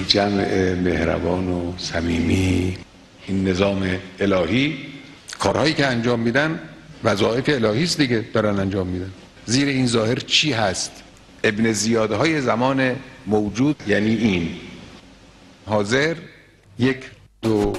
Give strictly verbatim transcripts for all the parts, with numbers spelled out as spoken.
جمع مهربان و صمیمی، این نظام الهی، کارهایی که انجام میدن وظایف الهی است دیگه، دارن انجام میدن. زیر این ظاهر چی هست؟ ابن زیاده های زمان موجود یعنی این: حاضر، یک، دو.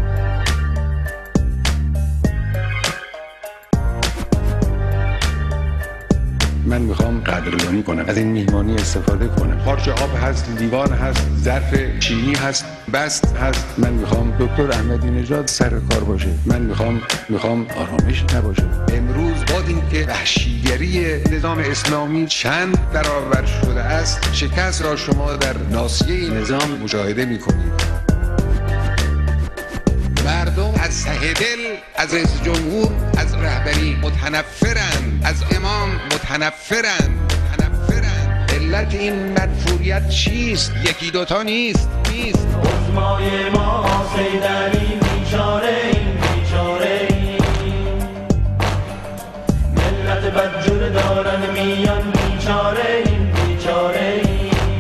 من میخوام قدردانی کنم، از این میهمانی استفاده کنم. پارچه آب هست، لیوان هست، ظرف چینی هست، بست هست. من میخوام دکتر احمدی نژاد سر کار باشه. من میخوام میخوام آرامش نباشه. امروز با اینکه وحشیگری نظام اسلامی چند برابر شده است، شکست را شما در ناصیه نظام مشاهده میکنید. مردم از ته دل از رئیس جمهور، از رهبری متنفرند، از امام متنفرند متنفرند. علت این منفوریت چیست؟ یکی دوتا نیست نیست عظمای ما سیدعلی بیچاره این بیچاره این، ملت بدجور دارن میان بیچاره این بیچاره این.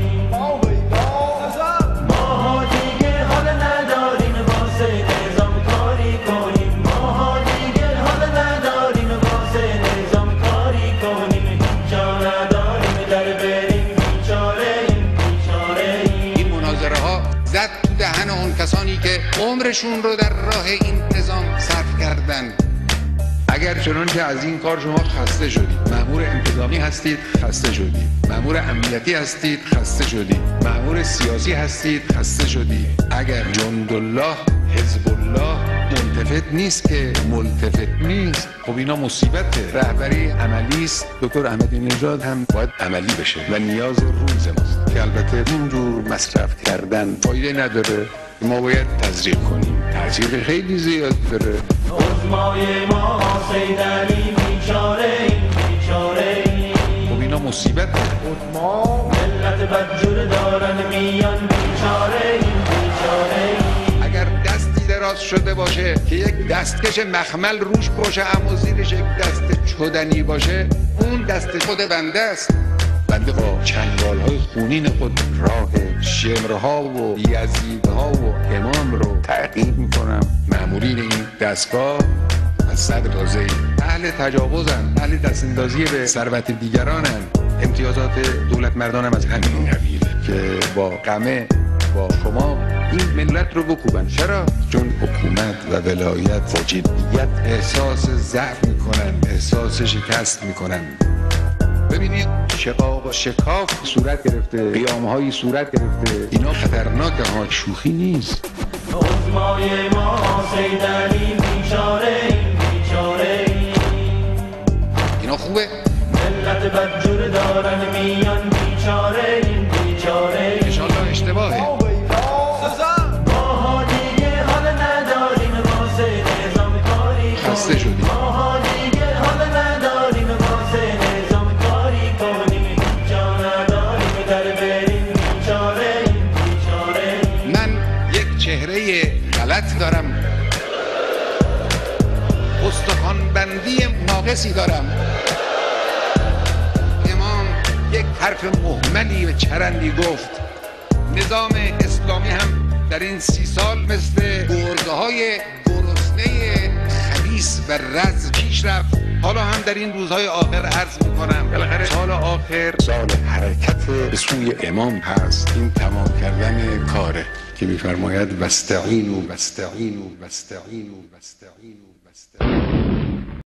زد تو دهن اون کسانی که عمرشون رو در راه این نظام صرف کردن. اگر چنانچه از این کار شما خسته شدید، مأمور انتظامی هستید خسته شدید، مأمور امنیتی هستید خسته شدید، مأمور سیاسی هستید خسته شدید، اگر جندالله حزب الله ملتفت نیست که ملتفت نیست، خب اینا مصیبته. رهبری عملی است. دکتر احمدی نژاد هم باید عملی بشه و نیاز روز ماست که البته اینجور مصرف کردن فایده نداره. ما باید تزریق کنیم، تاثیر خیلی زیاد داره. عظمای ما سیدعلی بیچاره این بیچاره این، خب اینا مصیبته. عظما ملت بدجور دارن میان بیچاره این بیچاره این. اگر دستی دراز شده باشه که یک دستکش مخمل روش باشه اما زیرش یک دست چدنی باشه، اون دست خود بنده است. بنده با چنگال‌های خونین خود راه شمرها و یزیدها و امام رو تعقیب میکنم. مأمورین این دستگاه از صدر تازه اهل تجاوزن، اهل دستاندازی به ثروت دیگرانن. امتیازات دولت مردانم از همین قبیله که با قمه با شما این ملت رو بکوبن. چرا؟ چون حکومت و ولایت و جدیت احساس ضعف میکنن، احساس شکست میکنن. ببینید شقاق و شکاف صورت گرفته، قیام‌هایی صورت گرفته. اینا خطرناکه ها، شوخی نیست. عظمای ما سیدعلی بیچاره این بیچاره این، اینا خوبه؟ ملت بدجور دارن میان بیچاره این بیچاره این. انشالله اشتباهه. ماها دیگه حال نداریم واسه نظام کاری کنیم. خسته شدیم. ماها دیگه حال نداریم واسه نظام کاری کنیم. جا نداریم در بریم بیچاره این بیچاره این. من یک چهره غلط دارم، استخوان بندی ناقصی دارم. امام یک حرف مهملی و چرندی گفت. نظام اسلامی هم در این سی سال مثل گرگه های گرسنه خبیث و رز پیش رفت. حالا هم در این روزهای آخر عرض میکنم بالاخره سال آخر سال حرکت به سوی امام هست. این تمام کردن کاره که میفرماید واستعینوا واستعینوا واستعینوا واستعینوا واستعینوا